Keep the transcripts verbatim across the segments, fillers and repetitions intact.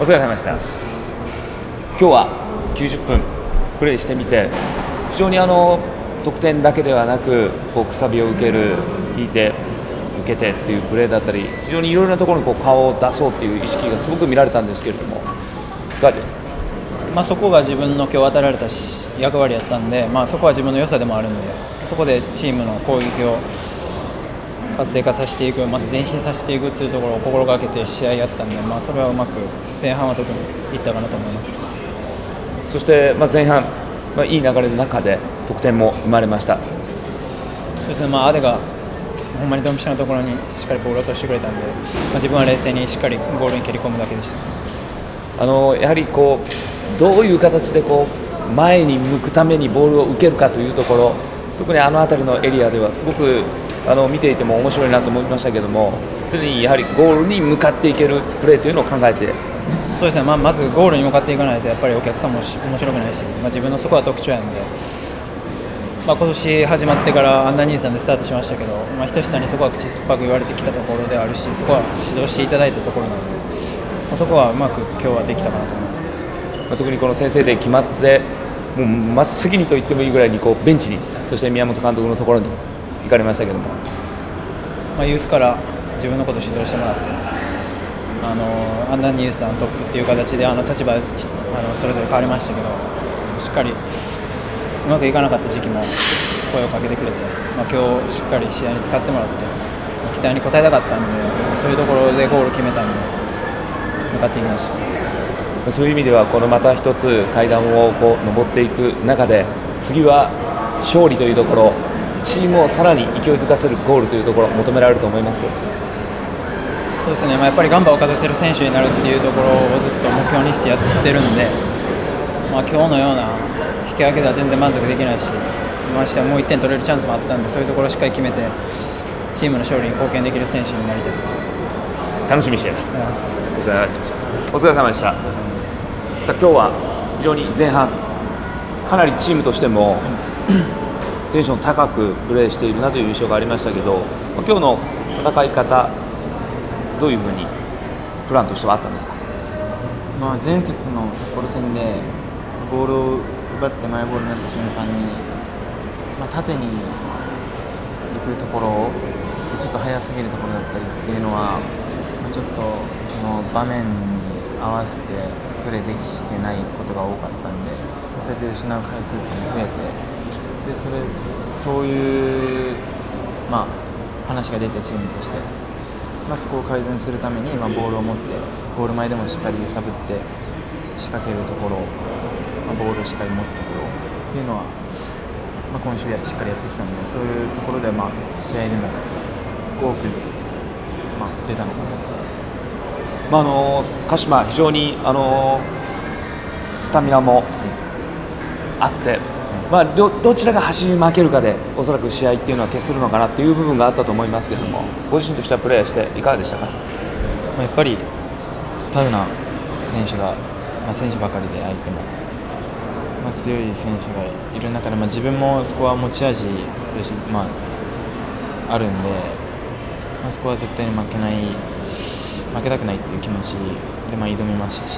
お疲れ様でした。今日はきゅうじゅっぷんプレーしてみて、非常にあの得点だけではなく、こうくさびを受ける、引いて、受けてっていうプレーだったり、非常にいろいろなところにこう顔を出そうっていう意識がすごく見られたんですけれども、いかがですか。 まあ、そこが自分の今日与えられた役割やったんで、まあ、そこは自分の良さでもあるので、そこでチームの攻撃を活性化させていく、また前進させていくというところを心がけて試合やったんで、まあ、それはうまく前半は特にいったかなと思います。 そして、まあ、前半、まあ、いい流れの中で得点も生まれました。 そうですね、まあ、アデがほんまにドンピシャのところにしっかりボールを落としてくれたんで、まあ、自分は冷静にしっかりゴールに蹴り込むだけでした。 あのやはりこうどういう形でこう前に向くためにボールを受けるかというところ、特にあの辺りのエリアではすごくあの見ていても面白いなと思いましたけども、常にやはりゴールに向かっていけるプレーというのを考えて。 そうですね、まあ、まずゴールに向かっていかないとやっぱりお客さんも面白くないし、まあ、自分のそこは特徴なので、まあ、今年始まってからアンダーにじゅうさんでスタートしましたけど、まあ、ひとしさんにそこは口酸っぱく言われてきたところであるし、そこは指導していただいたところなので、まあ、そこはうまく今日はできたかなと思います。 まあ、特にこの先制点決まってもう真っ先にと言ってもいいぐらいにこうベンチに、そして宮本監督のところに行かれましたけども、 まあ、ユースから自分のことを指導してもらって、あのアンダーにじゅうさんトップっていう形であの立場あのそれぞれ変わりましたけど、しっかりうまくいかなかった時期も声をかけてくれて、まあ、今日しっかり試合に使ってもらって期待に応えたかったんで、そういうところでゴール決めたんで向かっていきました。 そういう意味ではこのまた一つ階段をこう上っていく中で、次は勝利というところ、チームをさらに勢いづかせるゴールというところ求められると思いますけど。 そうですね、まあ、やっぱりガンバを勝たせる選手になるっていうところをずっと目標にしてやってるんで、まあ、今日のような引き分けでは全然満足できないし、ましてはもういってん取れるチャンスもあったんで、そういうところをしっかり決めてチームの勝利に貢献できる選手になりたいです。 楽しみにしています。お疲れ様でした。お疲れ様でした。さあ今日は非常に前半かなりチームとしてもテンション高くプレーしているなという印象がありましたけど、今日の戦い方どういうふうにプランとしてはあったんですか。 まあ、前節の札幌戦でボールを奪ってマイボールになった瞬間に、まあ、縦に行くところをちょっと速すぎるところだったりっていうのは、ちょっとその場面に合わせてプレーできてないことが多かったんで、それで失う回数っていうのが増えて、でそれそういう、まあ、話が出てチームとして、まあ、そこを改善するために、まあ、ボールを持ってゴール前でもしっかり揺さぶって仕掛けるところ、まあ、ボールをしっかり持つところっていうのは、まあ、今週やしっかりやってきたので、そういうところで、まあ、試合でも多く、まあ、出たのかなと。 まあ、あの鹿島、非常にあのスタミナもあって、まあ、どちらが走り負けるかでおそらく試合っていうのは決するのかなっていう部分があったと思いますけれども、ご自身としてはプレーしていかがでしたか。 まあ、やっぱりタフな選手が、まあ、選手ばかりで相手も、まあ、強い選手がいる中で、まあ、自分もそこは持ち味として、まあ、あるんで、まあ、そこは絶対に負けない負けたくないっていう気持ちで、まあ、挑みましたし、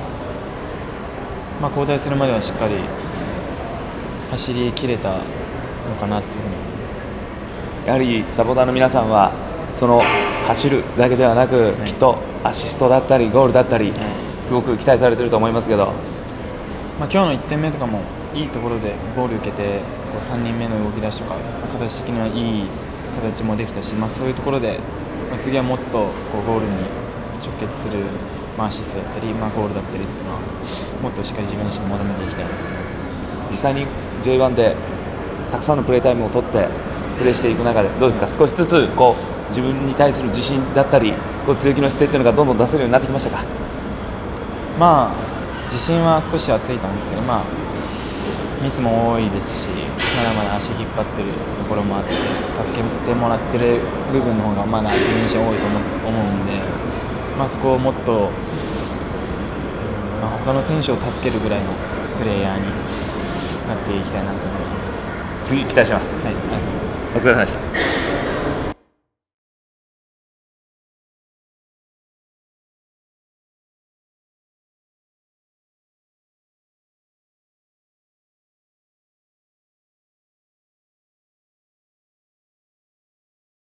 まあ、交代するまではしっかり走り切れたのかなというふうに思います。 やはりサポーターの皆さんはその走るだけではなく、はい、きっとアシストだったりゴールだったり、はい、すごく期待されていると思いますけど、 まあ、今日のいってんめとかもいいところでボール受けてこうさんにんめの動き出しとか形的にはいい形もできたし、まあ、そういうところで、まあ、次はもっとこうゴールに直結する、まあ、アシストだったり、まあ、ゴールだったりっていうのはもっとしっかり自分自身求めていきたいなと思います。 実際に ジェイワン でたくさんのプレータイムを取ってプレーしていく中でどうですか、少しずつこう自分に対する自信だったりこう強気の姿勢というのがどんどん出せるようになってきましたか。 まあ自信は少しはついたんですけど、まあ、ミスも多いですし、まだまだ足引っ張ってるところもあって助けてもらってる部分の方がまだ自分自身多いと思うんで、まあ、そこをもっと、まあ、他の選手を助けるぐらいのプレーヤーになっていきたいなと思います。 次期待します。 はい、ありがとうございます。 お疲れ様でした。